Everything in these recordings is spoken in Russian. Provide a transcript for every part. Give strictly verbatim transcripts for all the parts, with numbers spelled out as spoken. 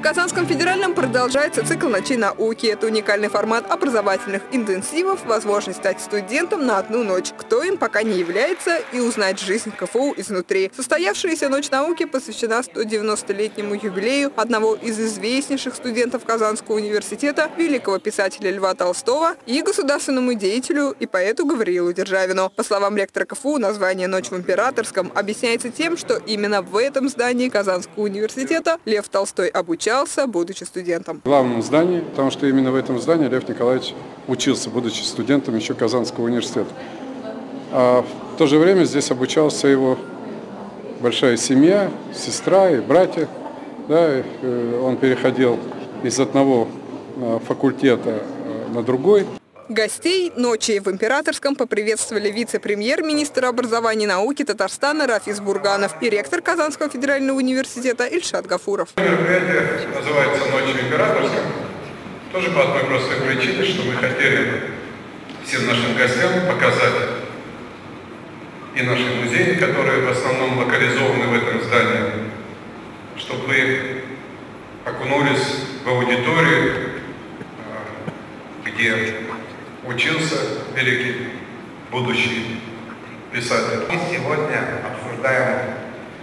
Казанском федеральном продолжается цикл «Ночей науки». Это уникальный формат образовательных интенсивов, возможность стать студентом на одну ночь, кто им пока не является, и узнать жизнь КФУ изнутри. Состоявшаяся «Ночь науки» посвящена сто девяностолетнему юбилею одного из известнейших студентов Казанского университета, великого писателя Льва Толстого, и государственному деятелю и поэту Гавриилу Державину. По словам ректора КФУ, название «Ночь в Императорском» объясняется тем, что именно в этом здании Казанского университета Лев Толстой обучался, будучи студентом. В главном здании, потому что именно в этом здании Лев Николаевич учился, будучи студентом еще Казанского университета. А в то же время здесь обучался его большая семья, сестра и братья. Да, он переходил из одного факультета на другой. Гостей «Ночи в Императорском» поприветствовали вице-премьер-министр образования и науки Татарстана Рафис Бурганов и ректор Казанского федерального университета Ильшат Гафуров. Мероприятие называется «Ночи в Императорском». Тоже по одной простой причине, что мы хотели всем нашим гостям показать и наши музеи, которые в основном локализованы в этом здании, чтобы вы окунулись в аудиторию, где учился великий будущий писатель. Мы сегодня обсуждаем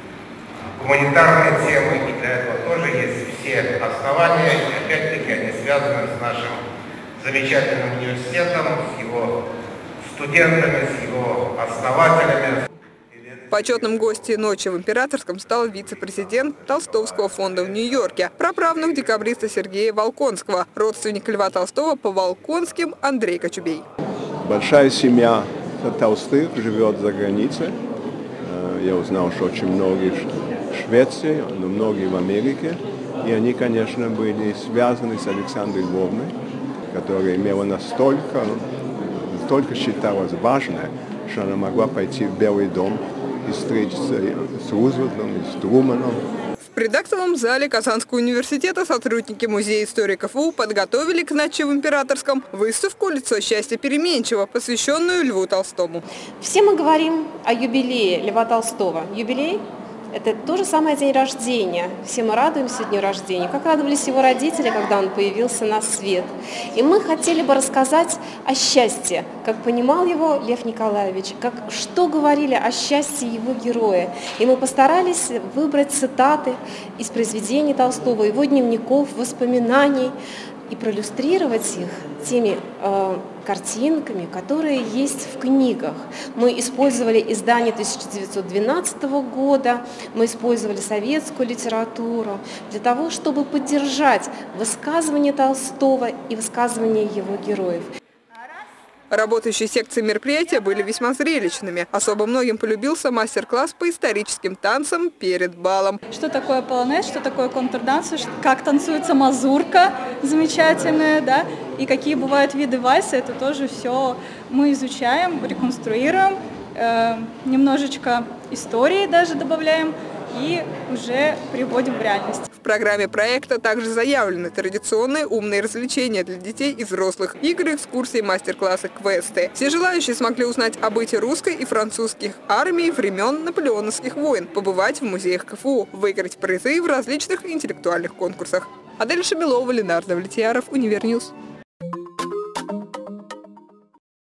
гуманитарные темы, и для этого тоже есть все основания, и опять-таки они связаны с нашим замечательным университетом, с его студентами, с его основателями. Почетным гостем «Ночи в Императорском» стал вице-президент Толстовского фонда в Нью-Йорке, праправнук декабриста Сергея Волконского, родственник Льва Толстого по Волконским Андрей Кочубей. Большая семья Толстых живет за границей. Я узнал, что очень многие в Швеции, но многие в Америке. И они, конечно, были связаны с Александрой Львовной, которая имела настолько, настолько считалась важной, что она могла пойти в Белый дом и встретиться с Рузвельтом, и с Труманом. В предактовом зале Казанского университета сотрудники Музея истории КФУ подготовили к «Ночи в Императорском» выставку «Лицо счастья переменчиво», посвященную Льву Толстому. Все мы говорим о юбилее Льва Толстого. Юбилей – это то же самое день рождения. Все мы радуемся дню рождения, как радовались его родители, когда он появился на свет. И мы хотели бы рассказать о счастье, как понимал его Лев Николаевич, как, что говорили о счастье его героя. И мы постарались выбрать цитаты из произведений Толстого, его дневников, воспоминаний, и проиллюстрировать их теми э, картинками, которые есть в книгах. Мы использовали издание тысяча девятьсот двенадцатого года, мы использовали советскую литературу для того, чтобы поддержать высказывания Толстого и высказывания его героев. Работающие секции мероприятия были весьма зрелищными. Особо многим полюбился мастер-класс по историческим танцам перед балом. Что такое полонез, что такое контрданс, как танцуется мазурка замечательная, да, и какие бывают виды вальса, это тоже все мы изучаем, реконструируем, э, немножечко истории даже добавляем и уже приводим в реальность. В программе проекта также заявлены традиционные умные развлечения для детей и взрослых, игры, экскурсии, мастер-классы, квесты. Все желающие смогли узнать о быте русской и французских армий времен наполеоновских войн, побывать в музеях КФУ, выиграть призы в различных интеллектуальных конкурсах. Адель Шамилова, Ленардо Влетьяров, Универньюз.